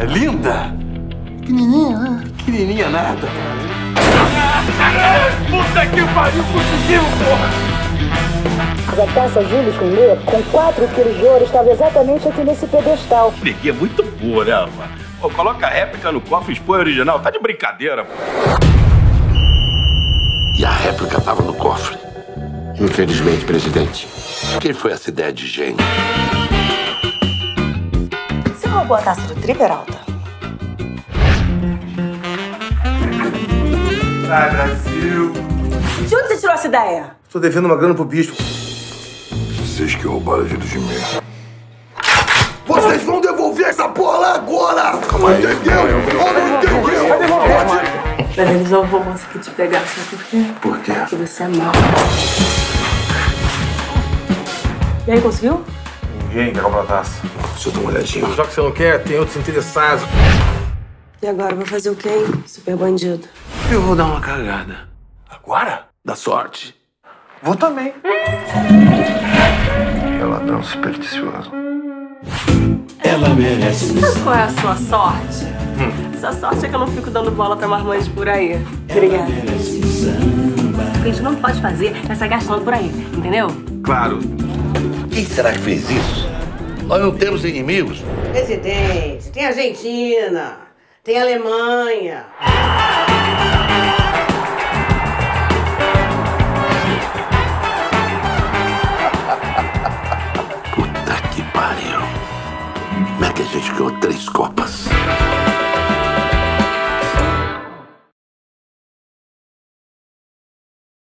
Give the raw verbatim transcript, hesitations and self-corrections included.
É linda. Pequenininha, né? Pequenininha nada. Puta que pariu, conseguimos, porra! A taça Jules Rimet, com quatro quilos de ouro, estava exatamente aqui nesse pedestal. Neguinha é muito boa, né, rapaz? Pô, coloca a réplica no cofre e expõe a original. Tá de brincadeira, pô. E a réplica tava no cofre. Infelizmente, presidente. Quem foi essa ideia de gênio? Você roubou a taça do Tri, Peralta? Ai, Brasil. De onde você tirou essa ideia? Tô devendo uma grana pro bispo. Vocês que roubaram dinheiro de mim. Vocês vão devolver essa porra lá agora! Calma aí. Entendeu? Não entendeu? Mas eles não vão conseguir te pegar, sabe por quê? Por quê? Porque você é mau. E aí, conseguiu? Ninguém quer comprar a taça. Deixa eu dar uma olhadinha. Já que você não quer, tem outros interessados. E agora, vou fazer o quê, hein? Super bandido. Eu vou dar uma cagada. Agora? Dá sorte. Vou também. É ladrão supersticioso. Ela merece. Sabe qual é a sua sorte? Hum. Sua sorte é que eu não fico dando bola pra marmanjos por aí. Obrigada. O que a gente não pode fazer é sair gastando por aí, entendeu? Claro. Quem será que fez isso? Nós não temos inimigos. Presidente, tem Argentina, tem Alemanha. Puta que pariu. Como é que a gente ganhou três copas?